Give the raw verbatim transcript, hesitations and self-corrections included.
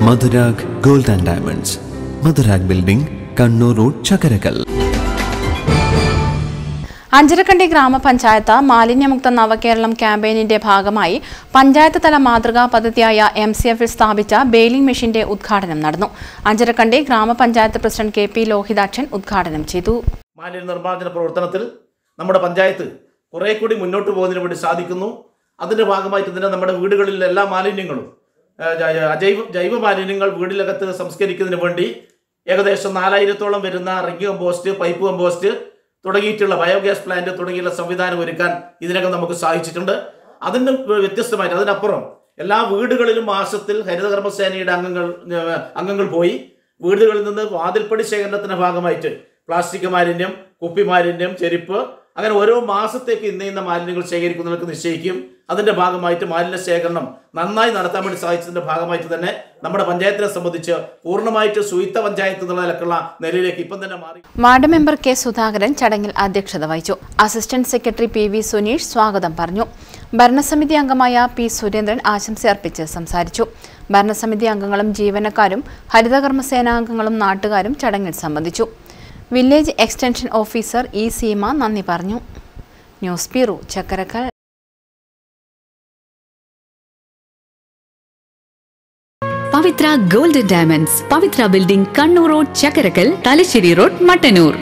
Madhurag gold and diamonds, Madhurag building, Kannur road, Chakkarakal. Anjarakandy ഗ്രാമപഞ്ചായത്ത് മാലിന്യമുക്ത നവകേരളം ക്യാമ്പയിനിന്റെ ഭാഗമായി പഞ്ചായത്ത് തല മാതൃകാ പദ്ധതിയായ എം സി എഫിൽ സ്ഥാപിച്ച ബെയിലിംഗ് മെഷീന്റെ ഉദ്ഘാടനം നടന്നു. അഞ്ചരക്കണ്ടി ഗ്രാമപഞ്ചായത്ത് പ്രസിഡന്റ് കെ പി ലോഹിതാക്ഷൻ ഉദ്ഘാടനം ചെയ്തു. മാലിന്യ നിർമ്മാർജ്ജന പ്രവർത്തനത്തിൽ നമ്മുടെ പഞ്ചായത്ത് കുറെ കൂടി മുന്നോട്ട് പോകുന്നതിന് വേണ്ടി സാധിക്കുന്നു. അതിന്റെ ഭാഗമായിട്ട് തന്നെ നമ്മുടെ വീടുകളിലെ എല്ലാ മാലിന്യങ്ങളും ജൈവ ജൈവ മാലിന്യങ്ങൾ വീടിനകത്ത് സംസ്കരിക്കുന്നതിന് വേണ്ടി ഏകദേശം നാലായിരത്തോളം വരുന്ന റിംഗ് കമ്പോസ്റ്റ്, പൈപ്പ് കമ്പോസ്റ്റ് തുടങ്ങിയിട്ടുള്ള ബയോഗ്യാസ് പ്ലാന്റ് തുടങ്ങിയുള്ള സംവിധാനം ഒരുക്കാൻ ഇതിനകം നമുക്ക് സാധിച്ചിട്ടുണ്ട്. അതിന് വ്യത്യസ്തമായിട്ട് അതിനപ്പുറം എല്ലാ വീടുകളിലും മാസത്തിൽ ഹരിതകർമ്മസേനയുടെ അംഗങ്ങൾ അംഗങ്ങൾ പോയി വീടുകളിൽ നിന്ന് വാതിൽപ്പടി ശേഖരണത്തിന്റെ ഭാഗമായിട്ട് പ്ലാസ്റ്റിക് മാലിന്യം, കുപ്പി മാലിന്യം, ചെരുപ്പ്, അങ്ങനെ ഓരോ മാസത്തേക്ക് ഇന്ന ഇന്ന മാലിന്യങ്ങൾ ശേഖരിക്കുന്നവർക്ക് നിശ്ചയിക്കും. അതിന്റെ ഭാഗമായിട്ട് മാലിന്യ ശേഖരണം നന്നായി നടത്താൻ വേണ്ടി സാധിച്ചതിന്റെ ഭാഗമായിട്ട് തന്നെ നമ്മുടെ പഞ്ചായത്തിനെ സംബന്ധിച്ച് പൂർണ്ണമായിട്ട് സുയിത്ത പഞ്ചായത്ത് എന്നുള്ള നിലക്കുള്ള നിലയിലേക്ക് ഇപ്പം തന്നെ മാറി. വാർഡ് മെമ്പർ കെ സുധാകരൻ ചടങ്ങിൽ അധ്യക്ഷത വഹിച്ചു. Assistant secretary P V Suneesh സ്വാഗതം പറഞ്ഞു. ഭരണസമിതി അംഗമായ പി സുരേന്ദ്രൻ ആശംസ അർപ്പിച്ച് സംസാരിച്ചു. ഭരണസമിതി അംഗങ്ങളും ജീവനക്കാരും ഹരിതകർമ്മസേനാംഗങ്ങളും നാട്ടുകാരും ചടങ്ങിൽ സംബന്ധിച്ചു. Village extension officer E Seema നന്ദി പറഞ്ഞു. News bureau, Chakkarakkal. Pavithra gold and diamonds, Pavithra building, Kannur road, Chakkarakkal, Thalassery road, Mattannur.